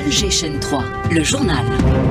GSN 3, le journal.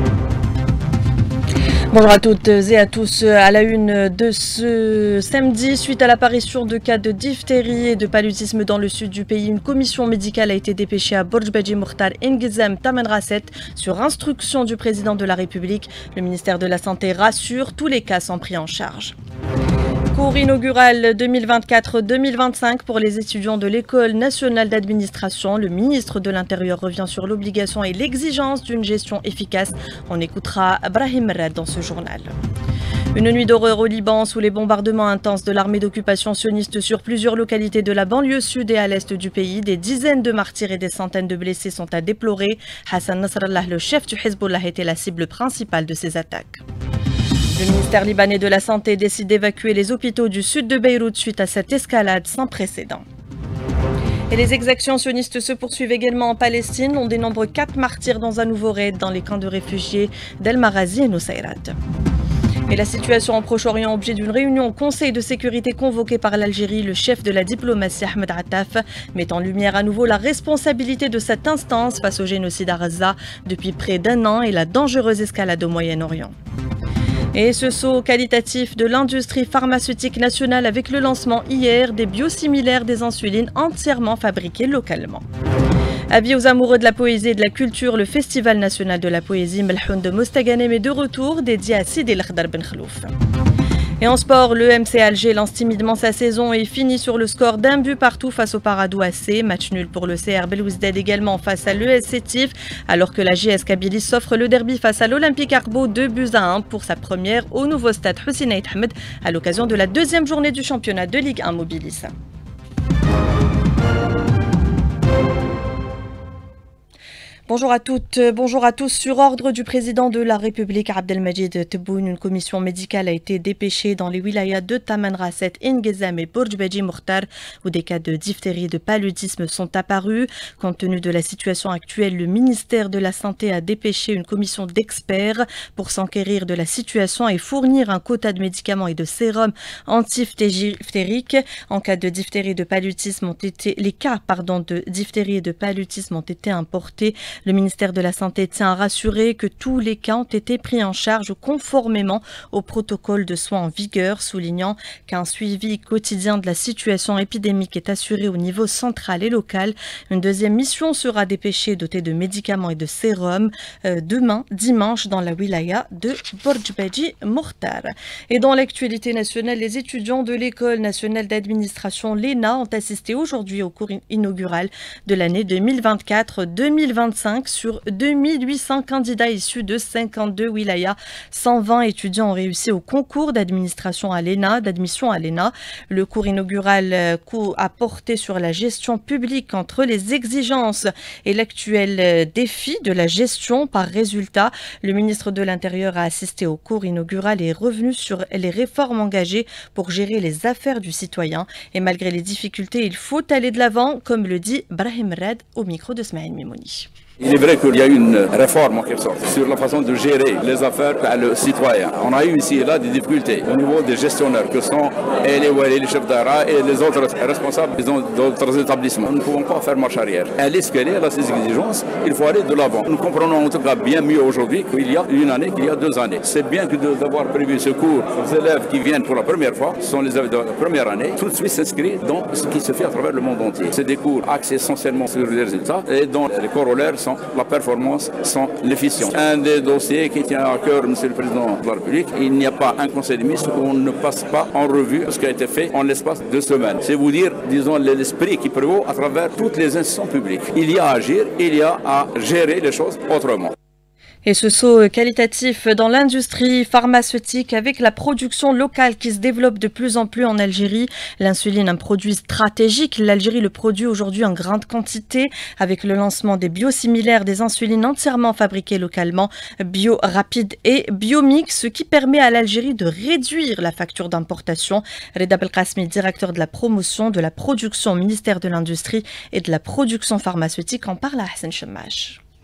Bonjour à toutes et à tous. À la une de ce samedi, suite à l'apparition de cas de diphtérie et de paludisme dans le sud du pays, une commission médicale a été dépêchée à Borj Beji Mokhtar Ingizem Taman Rasset sur instruction du président de la République. Le ministère de la Santé rassure, tous les cas sont pris en charge. Cours inaugural 2024-2025 pour les étudiants de l'École nationale d'administration. Le ministre de l'Intérieur revient sur l'obligation et l'exigence d'une gestion efficace. On écoutera Brahim Rad dans ce journal. Une nuit d'horreur au Liban sous les bombardements intenses de l'armée d'occupation sioniste sur plusieurs localités de la banlieue sud et à l'est du pays. Des dizaines de martyrs et des centaines de blessés sont à déplorer. Hassan Nasrallah, le chef du Hezbollah, était la cible principale de ces attaques. Le ministère libanais de la Santé décide d'évacuer les hôpitaux du sud de Beyrouth suite à cette escalade sans précédent. Et les exactions sionistes se poursuivent également en Palestine. On dénombre 4 martyrs dans un nouveau raid dans les camps de réfugiés d'El Marazi et Nusayrat. Et la situation en Proche-Orient, objet d'une réunion au Conseil de sécurité convoquée par l'Algérie, le chef de la diplomatie Ahmed Attaf met en lumière à nouveau la responsabilité de cette instance face au génocide à Gaza depuis près d'un an et la dangereuse escalade au Moyen-Orient. Et ce saut qualitatif de l'industrie pharmaceutique nationale avec le lancement hier des biosimilaires des insulines entièrement fabriquées localement. Avis aux amoureux de la poésie et de la culture, le Festival national de la poésie Melhoun de Mostaganem est de retour, dédié à Sidi El Khdar Ben Khalouf. Et en sport, le MC Alger lance timidement sa saison et finit sur le score d'un but partout face au Paradou AC. Match nul pour le CR Belouizdad également face à l'ES Sétif, alors que la JS Kabylie s'offre le derby face à l'Olympique Arbo 2-1 pour sa première au nouveau stade Hussein Aït Ahmed à l'occasion de la deuxième journée du championnat de Ligue 1 Mobilis. Bonjour à toutes, bonjour à tous. Sur ordre du président de la République, Abdelmajid Tebboune, une commission médicale a été dépêchée dans les wilayas de Taman Rasset, Ingizem et Borj Beji Mokhtar, où des cas de diphtérie et de paludisme sont apparus. Compte tenu de la situation actuelle, le ministère de la Santé a dépêché une commission d'experts pour s'enquérir de la situation et fournir un quota de médicaments et de sérums antiphtériques. En cas de diphtérie et de paludisme les cas de diphtérie et de paludisme ont été importés. Le ministère de la Santé tient à rassurer que tous les cas ont été pris en charge conformément au protocole de soins en vigueur, soulignant qu'un suivi quotidien de la situation épidémique est assuré au niveau central et local. Une deuxième mission sera dépêchée dotée de médicaments et de sérums demain, dimanche, dans la wilaya de Borj Beji Mokhtar. Et dans l'actualité nationale, les étudiants de l'École nationale d'administration, l'ENA, ont assisté aujourd'hui au cours inaugural de l'année 2024-2025. Sur 2800 candidats issus de 52 wilayas. 120 étudiants ont réussi au concours d'admission à l'ENA. Le cours inaugural a porté sur la gestion publique entre les exigences et l'actuel défi de la gestion par résultat. Le ministre de l'Intérieur a assisté au cours inaugural et est revenu sur les réformes engagées pour gérer les affaires du citoyen. Et malgré les difficultés, il faut aller de l'avant, comme le dit Brahim Rad au micro de Smaïl Mimouni. Il est vrai qu'il y a une réforme en quelque sorte sur la façon de gérer les affaires par le citoyen. On a eu ici et là des difficultés au niveau des gestionnaires que sont les wali, les chefs d'ara et les autres responsables d'autres établissements. Nous ne pouvons pas faire marche arrière. Elle est ce qu'elle est, elle a ses exigences, il faut aller de l'avant. Nous comprenons en tout cas bien mieux aujourd'hui qu'il y a une année qu'il y a 2 années. C'est bien que d'avoir prévu ce cours aux élèves qui viennent pour la première fois, ce sont les élèves de la première année, tout de suite s'inscrire dans ce qui se fait à travers le monde entier. C'est des cours axés essentiellement sur les résultats et dont les corollaires sont la performance, sont l'efficience. Un des dossiers qui tient à cœur, Monsieur le Président de la République, il n'y a pas un conseil des ministres où on ne passe pas en revue ce qui a été fait en l'espace de semaines. C'est vous dire, disons, l'esprit qui prévaut à travers toutes les institutions publiques. Il y a à agir, il y a à gérer les choses autrement. Et ce saut qualitatif dans l'industrie pharmaceutique avec la production locale qui se développe de plus en plus en Algérie. L'insuline, un produit stratégique. L'Algérie le produit aujourd'hui en grande quantité avec le lancement des biosimilaires des insulines entièrement fabriquées localement, bio rapide et biomix, ce qui permet à l'Algérie de réduire la facture d'importation. Reda Belkasmi, directeur de la promotion de la production au ministère de l'Industrie et de la production pharmaceutique, en parle à Hassan Chemash.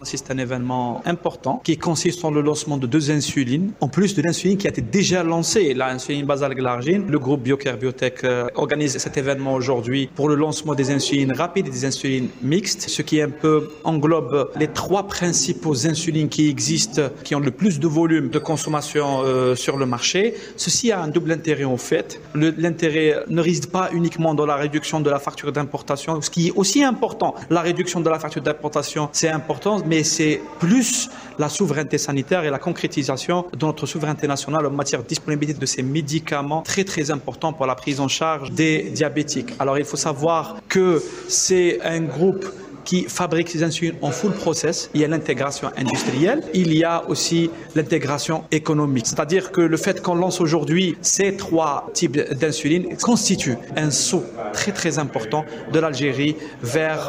C'est un événement important qui consiste en le lancement de 2 insulines, en plus de l'insuline qui a été déjà lancée, l'insuline basale glargine. Le groupe Biocare Biotech organise cet événement aujourd'hui pour le lancement des insulines rapides et des insulines mixtes, ce qui un peu englobe les 3 principaux insulines qui existent, qui ont le plus de volume de consommation sur le marché. Ceci a un double intérêt en fait. L'intérêt ne réside pas uniquement dans la réduction de la facture d'importation, ce qui est aussi important. La réduction de la facture d'importation, c'est important, mais c'est plus la souveraineté sanitaire et la concrétisation de notre souveraineté nationale en matière de disponibilité de ces médicaments très importants pour la prise en charge des diabétiques. Alors il faut savoir que c'est un groupe qui fabrique ces insulines en full process. Il y a l'intégration industrielle, il y a aussi l'intégration économique. C'est-à-dire que le fait qu'on lance aujourd'hui ces 3 types d'insuline constitue un saut très important de l'Algérie vers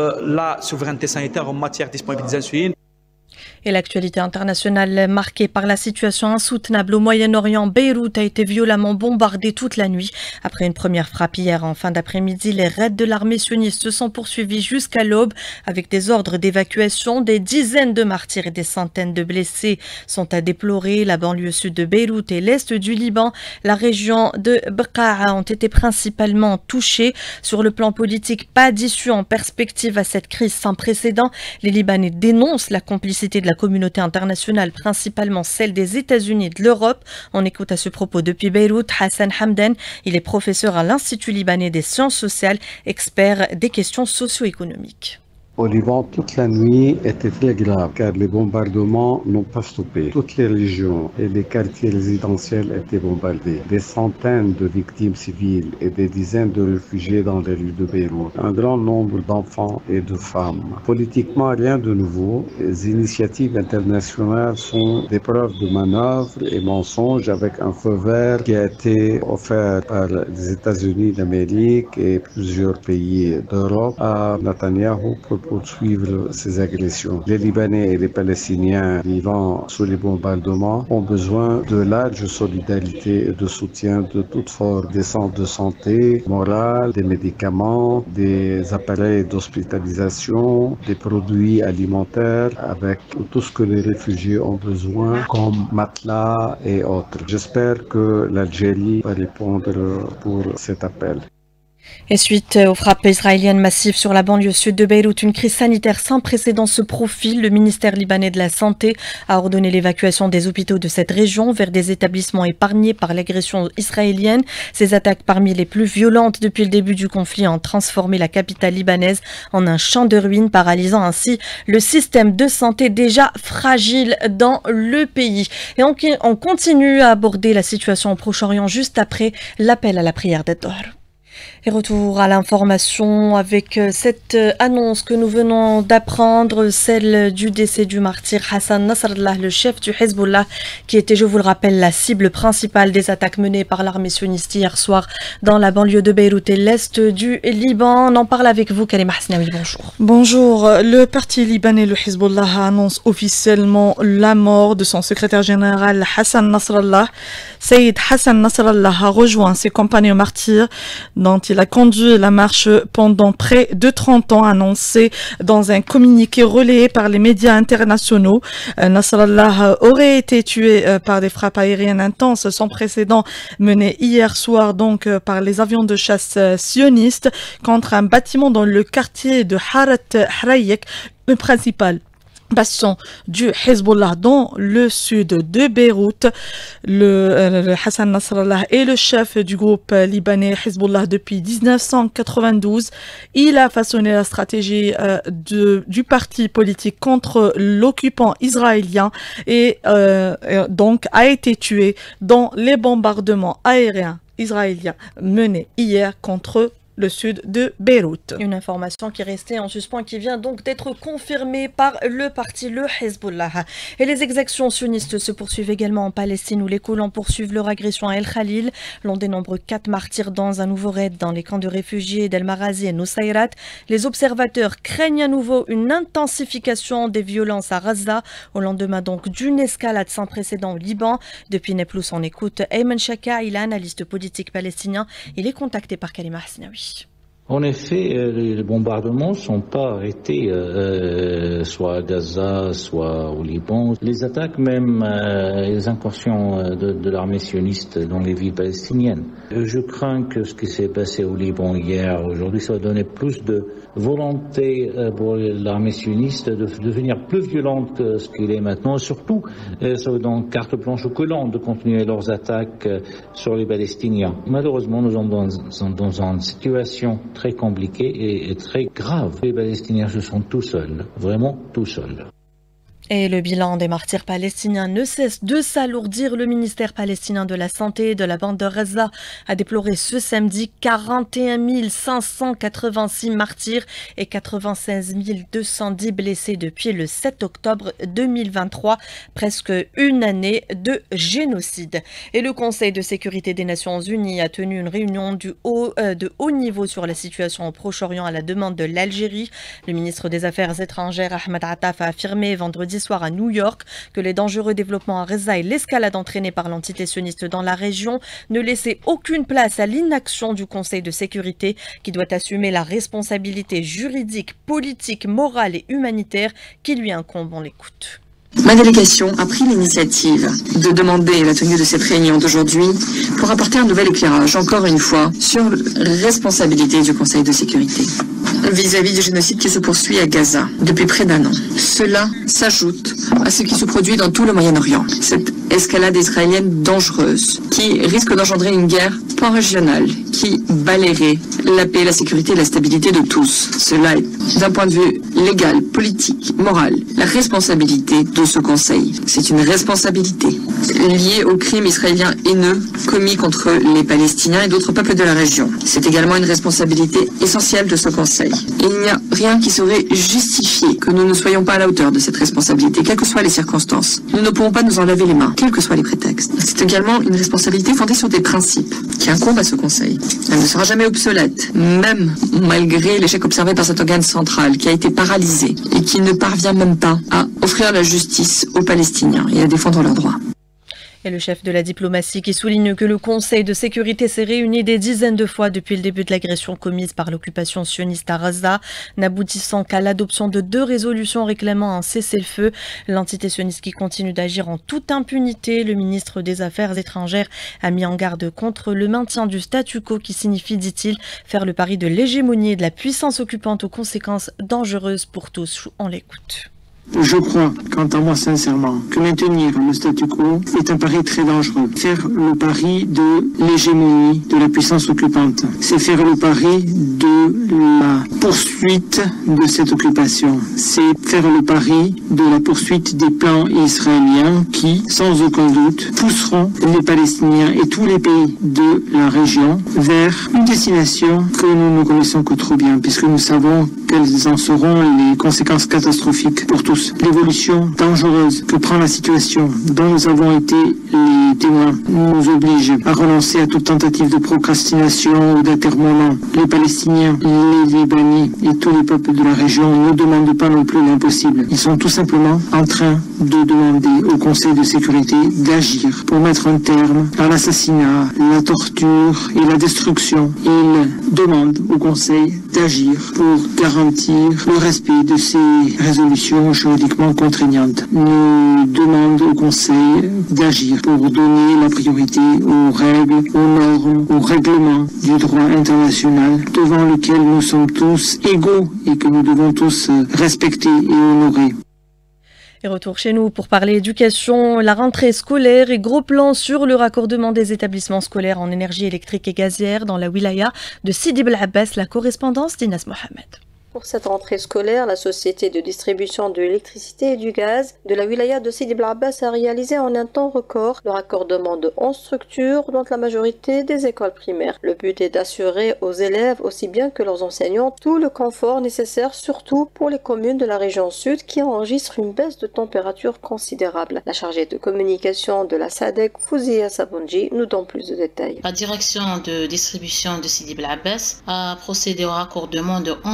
la souveraineté sanitaire en matière de disponibilité des insulines. Et l'actualité internationale marquée par la situation insoutenable au Moyen-Orient, Beyrouth a été violemment bombardée toute la nuit. Après une première frappe hier en fin d'après-midi, les raids de l'armée sioniste se sont poursuivis jusqu'à l'aube avec des ordres d'évacuation. Des dizaines de martyrs et des centaines de blessés sont à déplorer. La banlieue sud de Beyrouth et l'est du Liban, la région de Bekaa ont été principalement touchées. Sur le plan politique, pas d'issue en perspective à cette crise sans précédent. Les Libanais dénoncent la complicité de la communauté internationale, principalement celle des États-Unis et de l'Europe. On écoute à ce propos depuis Beyrouth Hassan Hamdan. Il est professeur à l'Institut libanais des sciences sociales, expert des questions socio-économiques. Au Liban, toute la nuit était très grave car les bombardements n'ont pas stoppé. Toutes les régions et les quartiers résidentiels étaient bombardés. Des centaines de victimes civiles et des dizaines de réfugiés dans les rues de Beyrouth. Un grand nombre d'enfants et de femmes. Politiquement, rien de nouveau. Les initiatives internationales sont des preuves de manœuvres et mensonges avec un feu vert qui a été offert par les États-Unis d'Amérique et plusieurs pays d'Europe à Netanyahou pour poursuivre ces agressions. Les Libanais et les Palestiniens vivant sous les bombardements ont besoin de large solidarité et de soutien de toutes formes, des centres de santé morale, des médicaments, des appareils d'hospitalisation, des produits alimentaires avec tout ce que les réfugiés ont besoin comme matelas et autres. J'espère que l'Algérie va répondre pour cet appel. Et suite aux frappes israéliennes massives sur la banlieue sud de Beyrouth, une crise sanitaire sans précédent se profile. Le ministère libanais de la Santé a ordonné l'évacuation des hôpitaux de cette région vers des établissements épargnés par l'agression israélienne. Ces attaques, parmi les plus violentes depuis le début du conflit, ont transformé la capitale libanaise en un champ de ruines, paralysant ainsi le système de santé déjà fragile dans le pays. Et on continue à aborder la situation au Proche-Orient juste après l'appel à la prière d'Ad-Dohr. Et retour à l'information avec cette annonce que nous venons d'apprendre, celle du décès du martyr Hassan Nasrallah, le chef du Hezbollah, qui était, je vous le rappelle, la cible principale des attaques menées par l'armée sioniste hier soir dans la banlieue de Beyrouth et l'est du Liban. On en parle avec vous, Karima Hasnaoui, bonjour. Bonjour. Le parti libanais, le Hezbollah, annonce officiellement la mort de son secrétaire général Hassan Nasrallah. Saïd Hassan Nasrallah a rejoint ses compagnons martyrs dont il a conduit la marche pendant près de 30 ans, annoncé dans un communiqué relayé par les médias internationaux. Nasrallah aurait été tué par des frappes aériennes intenses sans précédent menées hier soir donc par les avions de chasse sionistes contre un bâtiment dans le quartier de Harat Hrayek, le principal bastion du Hezbollah dans le sud de Beyrouth. Le Hassan Nasrallah est le chef du groupe libanais Hezbollah depuis 1992. Il a façonné la stratégie du parti politique contre l'occupant israélien et donc a été tué dans les bombardements aériens israéliens menés hier contre le sud de Beyrouth. Une information qui est restée en suspens, qui vient donc d'être confirmée par le parti, le Hezbollah. Et les exactions sionistes se poursuivent également en Palestine, où les colons poursuivent leur agression à El Khalil. L'on dénombre 4 martyrs dans un nouveau raid dans les camps de réfugiés d'El Marazi et Nusayrat. Les observateurs craignent à nouveau une intensification des violences à Gaza, au lendemain donc d'une escalade sans précédent au Liban. Depuis Naplous, on écoute Ayman Shaka, il est analyste politique palestinien. Il est contacté par Karima Hasnaoui. En effet, les bombardements ne sont pas arrêtés, soit à Gaza, soit au Liban. Les attaques, même les incursions de l'armée sioniste dans les villes palestiniennes. Je crains que ce qui s'est passé au Liban hier, aujourd'hui, ça va donner plus de volonté pour l'armée sioniste de devenir plus violente que ce qu'il est maintenant. Et surtout, ça va donner carte blanche aux colons de continuer leurs attaques sur les Palestiniens. Malheureusement, nous sommes dans une situation très compliquée et très grave. Les Palestiniens se sont tout seuls, vraiment tout seuls. Et le bilan des martyrs palestiniens ne cesse de s'alourdir. Le ministère palestinien de la Santé de la bande de Gaza a déploré ce samedi 41 586 martyrs et 96 210 blessés depuis le 7 octobre 2023, presque une année de génocide. Et le Conseil de sécurité des Nations Unies a tenu une réunion de haut niveau sur la situation au Proche-Orient à la demande de l'Algérie. Le ministre des Affaires étrangères Ahmed Attaf a affirmé vendredi soir à New York que les dangereux développements à Gaza et l'escalade entraînée par l'entité sioniste dans la région ne laissaient aucune place à l'inaction du Conseil de sécurité qui doit assumer la responsabilité juridique, politique, morale et humanitaire qui lui incombe. On l'écoute. Ma délégation a pris l'initiative de demander la tenue de cette réunion d'aujourd'hui pour apporter un nouvel éclairage, encore une fois, sur la responsabilité du Conseil de sécurité vis-à-vis du génocide qui se poursuit à Gaza depuis près d'un an. Cela s'ajoute à ce qui se produit dans tout le Moyen-Orient. Cette escalade israélienne dangereuse qui risque d'engendrer une guerre pan-régionale qui balayerait la paix, la sécurité et la stabilité de tous. Cela est, d'un point de vue légal, politique, moral, la responsabilité de ce Conseil. C'est une responsabilité liée aux crimes israéliens haineux commis contre les Palestiniens et d'autres peuples de la région. C'est également une responsabilité essentielle de ce Conseil. Il n'y a rien qui saurait justifier que nous ne soyons pas à la hauteur de cette responsabilité, quelles que soient les circonstances. Nous ne pourrons pas nous en laver les mains, quels que soient les prétextes. C'est également une responsabilité fondée sur des principes qui incombent à ce Conseil. Elle ne sera jamais obsolète, même malgré l'échec observé par cet organe central qui a été paralysé et qui ne parvient même pas à offrir la justice aux Palestiniens et à défendre leurs droits. Et le chef de la diplomatie qui souligne que le Conseil de sécurité s'est réuni des dizaines de fois depuis le début de l'agression commise par l'occupation sioniste à Gaza, n'aboutissant qu'à l'adoption de 2 résolutions réclamant un cessez-le-feu. L'entité sioniste qui continue d'agir en toute impunité. Le ministre des Affaires étrangères a mis en garde contre le maintien du statu quo qui signifie, dit-il, faire le pari de l'hégémonie et de la puissance occupante aux conséquences dangereuses pour tous. On l'écoute. Je crois, quant à moi sincèrement, que maintenir le statu quo est un pari très dangereux. Faire le pari de l'hégémonie de la puissance occupante, c'est faire le pari de la poursuite de cette occupation. C'est faire le pari de la poursuite des plans israéliens qui, sans aucun doute, pousseront les Palestiniens et tous les pays de la région vers une destination que nous ne connaissons que trop bien, puisque nous savons quelles en seront les conséquences catastrophiques pour tous. L'évolution dangereuse que prend la situation dont nous avons été les témoins nous oblige à renoncer à toute tentative de procrastination ou d'atermoiement. Les Palestiniens, les Libanais et tous les peuples de la région ne demandent pas non plus l'impossible. Ils sont tout simplement en train de demander au Conseil de sécurité d'agir pour mettre un terme à l'assassinat, la torture et la destruction. Ils demandent au Conseil d'agir pour garantir le respect de ces résolutions juridiquement contraignantes. Nous demandons au Conseil d'agir pour donner la priorité aux règles, aux normes, aux règlements du droit international devant lequel nous sommes tous égaux et que nous devons tous respecter et honorer. Et retour chez nous pour parler éducation, la rentrée scolaire et gros plan sur le raccordement des établissements scolaires en énergie électrique et gazière dans la wilaya de Sidi Bel Abbas, la correspondance d'Inès Mohamed. Pour cette rentrée scolaire, la société de distribution de l'électricité et du gaz de la wilaya de Sidi Bel Abbas a réalisé en un temps record le raccordement de 11 structures, dont la majorité des écoles primaires. Le but est d'assurer aux élèves, aussi bien que leurs enseignants, tout le confort nécessaire, surtout pour les communes de la région sud qui enregistrent une baisse de température considérable. La chargée de communication de la SADEC, Fouzia Sabonji, nous donne plus de détails. La direction de distribution de Sidi Bel Abbas a procédé au raccordement de 11 établissements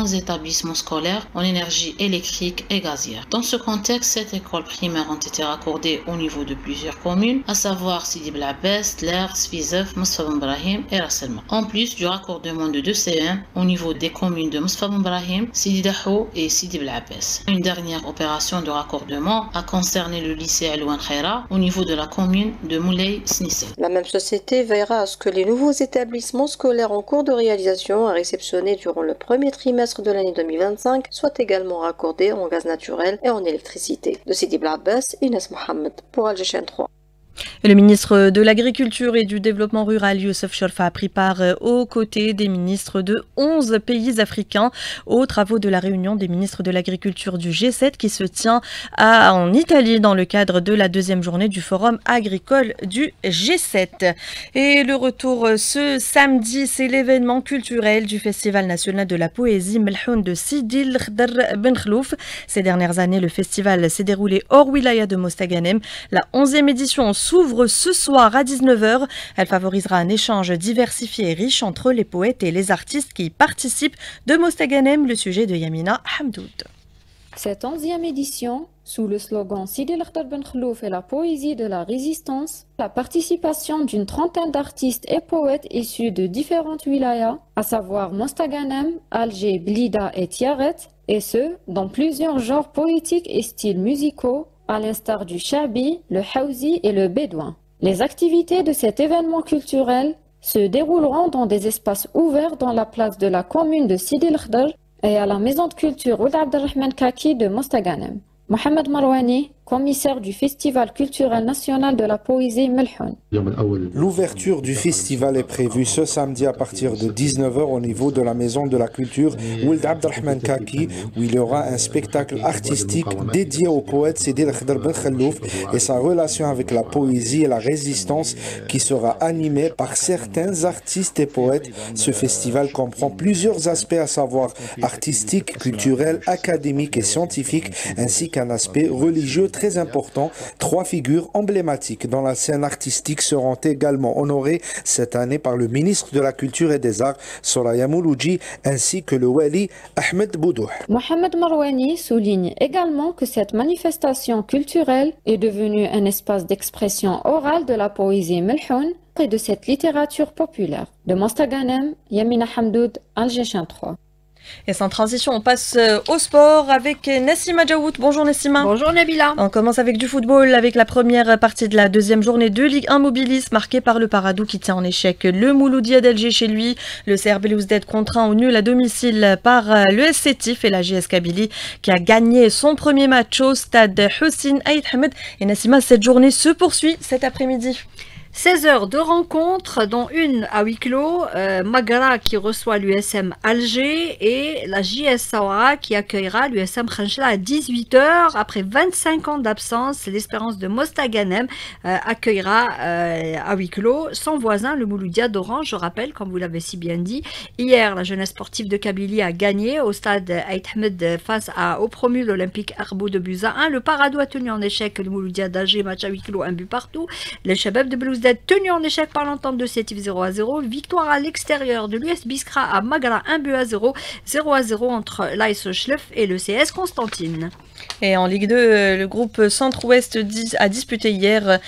établissements scolaires en énergie électrique et gazière. Dans ce contexte, 7 écoles primaires ont été raccordées au niveau de plusieurs communes, à savoir Sidi Blabès, Tler, Sfizef, Mosfa Ben Brahim et Rasselma. En plus du raccordement de 2 CM au niveau des communes de Mosfa Ben Brahim, Sidi Dahou et Sidi Blabès. Une dernière opération de raccordement a concerné le lycée Alouane Khaira au niveau de la commune de Moulay Snissel. La même société veillera à ce que les nouveaux établissements scolaires en cours de réalisation à réceptionner durant le premier trimestre de l'année 2025 soient également raccordés en gaz naturel et en électricité. De Sidi Blabès, Inès Mohamed pour Alger 3. Le ministre de l'Agriculture et du Développement rural, Youssef Chorfa, a pris part aux côtés des ministres de 11 pays africains aux travaux de la réunion des ministres de l'Agriculture du G7 qui se tient en Italie dans le cadre de la deuxième journée du Forum agricole du G7. Et le retour ce samedi, c'est l'événement culturel du Festival national de la poésie Melhoun de Sidi l'Khdar Ben Khlouf. Ces dernières années, le festival s'est déroulé hors wilaya de Mostaganem. La 11e édition s'ouvre ce soir à 19h. Elle favorisera un échange diversifié et riche entre les poètes et les artistes qui y participent. De Mostaganem, le sujet de Yamina Hamdoud. Cette 11e édition, sous le slogan Sidi l'Khdar Ben Khlouf et la poésie de la résistance, la participation d'une trentaine d'artistes et poètes issus de différentes wilayas, à savoir Mostaganem, Alger, Blida et Tiaret, et ce, dans plusieurs genres poétiques et styles musicaux, à l'instar du Chabi, le Haouzi et le Bédouin. Les activités de cet événement culturel se dérouleront dans des espaces ouverts dans la place de la commune de Sidi l'Khdar et à la maison de culture Ould Abdelrahman Kaki de Mostaganem. Mohamed Marouani, commissaire du Festival culturel national de la poésie Melhoun. L'ouverture du festival est prévue ce samedi à partir de 19h au niveau de la maison de la culture Ould Abdelrahman Kaki, où il y aura un spectacle artistique dédié au poète Sidi l'Khdar Ben Khlouf et sa relation avec la poésie et la résistance qui sera animée par certains artistes et poètes. Ce festival comprend plusieurs aspects, à savoir artistique, culturel, académique et scientifique, ainsi qu'un aspect religieux très important. 3 figures emblématiques dans la scène artistique seront également honorées cette année par le ministre de la Culture et des Arts, Soraya Mouloudji, ainsi que le Wali Ahmed Boudouh. Mohamed Marouani souligne également que cette manifestation culturelle est devenue un espace d'expression orale de la poésie Melhoun et de cette littérature populaire. De Mostaganem, Yamina Hamdoud, Alger 3. Et sans transition, on passe au sport avec Nassima Djaout. Bonjour Nassima. Bonjour Nabila. On commence avec du football, avec la première partie de la deuxième journée de Ligue 1 Mobilis, marquée par le Paradou qui tient en échec le Mouloudia d'Alger chez lui. Le CR Belouizdad contraint au nul à domicile par le SC Tif et la JS Kabylie qui a gagné son premier match au stade Hussein Aït Hamed. Et Nassima, cette journée se poursuit cet après-midi. 16 heures de rencontres, dont une à huis clos, Magra qui reçoit l'USM Alger et la JS Saoura qui accueillera l'USM Khanchla à 18h. Après 25 ans d'absence, l'Espérance de Mostaganem accueillera à huis clos son voisin, le Mouloudia d'Orange. Je rappelle, comme vous l'avez si bien dit, hier, la jeunesse sportive de Kabylie a gagné au stade Aït Hamed face au promu l'Olympique Arbou de Buza 1. Le Paradou a tenu en échec le Mouloudia d'Alger, match à huis clos, un but partout. Les Chabab de Belouizdad tenu en échec par l'entente de Sétif 0-0. Victoire à l'extérieur de l'US Biskra à Magra 1-0. 0-0 entre l'AS Schlef et le CS Constantine. Et en Ligue 2, le groupe Centre-Ouest a disputé hier,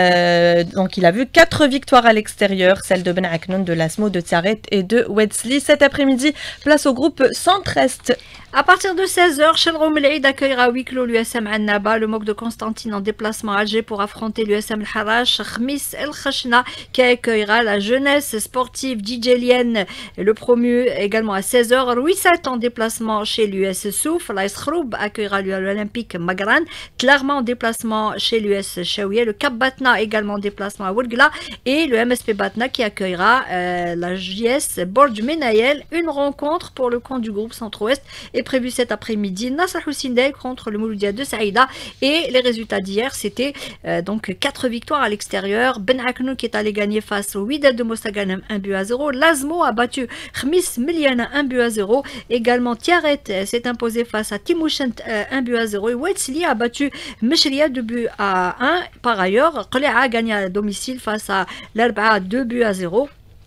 donc il a vu 4 victoires à l'extérieur, celle de Ben Aknoun, de Lasmo, de Tiaret et de Wetzli. Cet après-midi, place au groupe Centre-Est. À partir de 16h, Chelrom El accueillera à huis clos l'USM Annaba, le MOC de Constantine en déplacement à Alger pour affronter l'USM El Harash, Khmis El Khashna qui accueillera la jeunesse sportive djelienne, le promu également à 16h. Rouissat en déplacement chez l'US Souf, l'AS Khroub accueillera l'Olympique Magran, Tlarma en déplacement chez l'US Chaouia, le Cap Batna également en déplacement à Woulgla et le MSP Batna qui accueillera la JS Borj Menayel. Une rencontre pour le compte du groupe Centre-Ouest est prévu cet après-midi. Nasser Houssindel contre le Mouloudia de Saïda et les résultats d'hier c'était donc 4 victoires à l'extérieur. Ben Aknou qui est allé gagner face au Wydad de Mostaganem 1-0. Lasmo a battu Khmis Miliana 1-0. Également Tiaret s'est imposé face à Timouchent 1-0 et Wetzli a battu Meshria 2-1. Par ailleurs, Qléa a gagné à domicile face à l'Arba'a 2-0.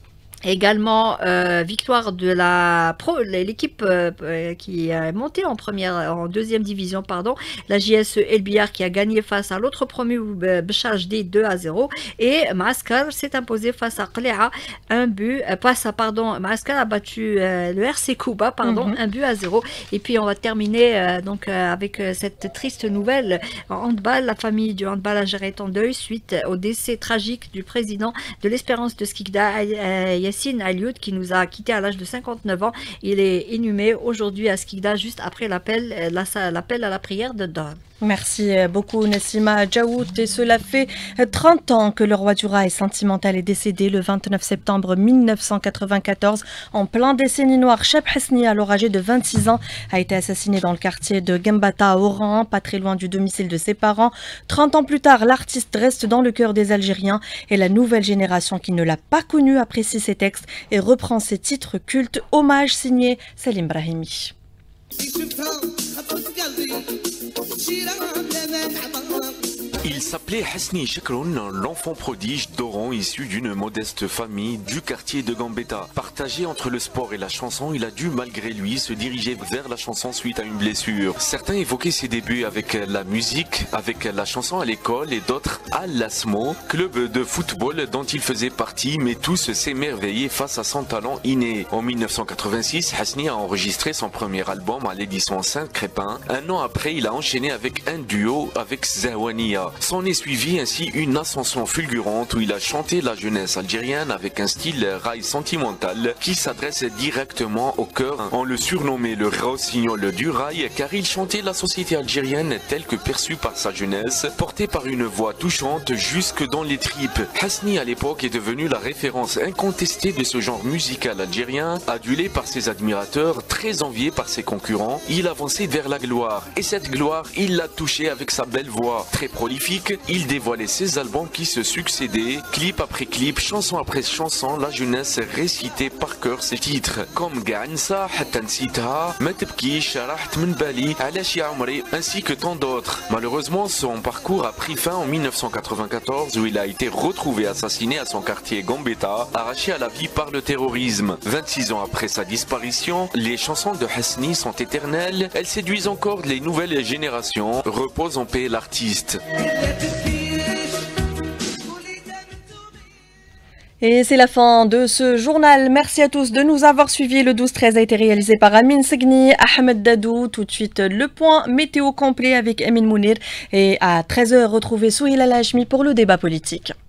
Également, victoire de l'équipe qui est montée en deuxième division, pardon, la JSE El Biar qui a gagné face à l'autre promu Bchar Jdid 2-0 et Maaskar s'est imposé face à Qléa Maaskar a battu le RC Kouba, pardon, 1-0. Et puis on va terminer donc avec cette triste nouvelle en handball. La famille du handball algérien est en deuil suite au décès tragique du président de l'Espérance de Skikda, Yassine Alioud, qui nous a quitté à l'âge de 59 ans. Il est inhumé aujourd'hui à Skikda juste après l'appel à la prière de Dor. Merci beaucoup Nassima Djaout. Et cela fait 30 ans que le roi du rail sentimental est décédé le 29 septembre 1994 en plein décennie noire. Cheb Hasni, alors âgé de 26 ans, a été assassiné dans le quartier de Gambata à Oran, pas très loin du domicile de ses parents. 30 ans plus tard, l'artiste reste dans le cœur des Algériens et la nouvelle génération qui ne l'a pas connu apprécie ses textes et reprend ses titres cultes. Hommage signé Salim Brahimi. Il s'appelait Hasni Chekroun, l'enfant prodige d'Oran issu d'une modeste famille du quartier de Gambetta. Partagé entre le sport et la chanson, il a dû malgré lui se diriger vers la chanson suite à une blessure. Certains évoquaient ses débuts avec la musique, avec la chanson à l'école et d'autres à l'Asmo, club de football dont il faisait partie, mais tous s'émerveillaient face à son talent inné. En 1986, Hasni a enregistré son premier album à l'édition Saint-Crépin. Un an après, il a enchaîné avec un duo avec Zahwania. S'en est suivi ainsi une ascension fulgurante où il a chanté la jeunesse algérienne avec un style rail sentimental qui s'adresse directement au cœur. On le surnommait le rossignol du rail car il chantait la société algérienne telle que perçue par sa jeunesse, portée par une voix touchante jusque dans les tripes. Hasni à l'époque est devenu la référence incontestée de ce genre musical algérien, adulé par ses admirateurs, très envié par ses concurrents. Il avançait vers la gloire et cette gloire il l'a touchée avec sa belle voix. Très prolifique, il dévoilait ses albums qui se succédaient, clip après clip, chanson après chanson, la jeunesse récitait par cœur ses titres, comme Ga'ansa, Hatta Nsitha, Ma Tebkish, Raht Min Bali, Alash Ya Amri, ainsi que tant d'autres. Malheureusement, son parcours a pris fin en 1994 où il a été retrouvé assassiné à son quartier Gambetta, arraché à la vie par le terrorisme. 26 ans après sa disparition, les chansons de Hasni sont éternelles, elles séduisent encore les nouvelles générations. Repose en paix l'artiste. Et c'est la fin de ce journal. Merci à tous de nous avoir suivis. Le 12-13 a été réalisé par Amin Segni, Ahmed Dadou. Tout de suite, le point météo complet avec Emin Mounir. Et à 13h, retrouvez Souhil Al-Hachmi pour le débat politique.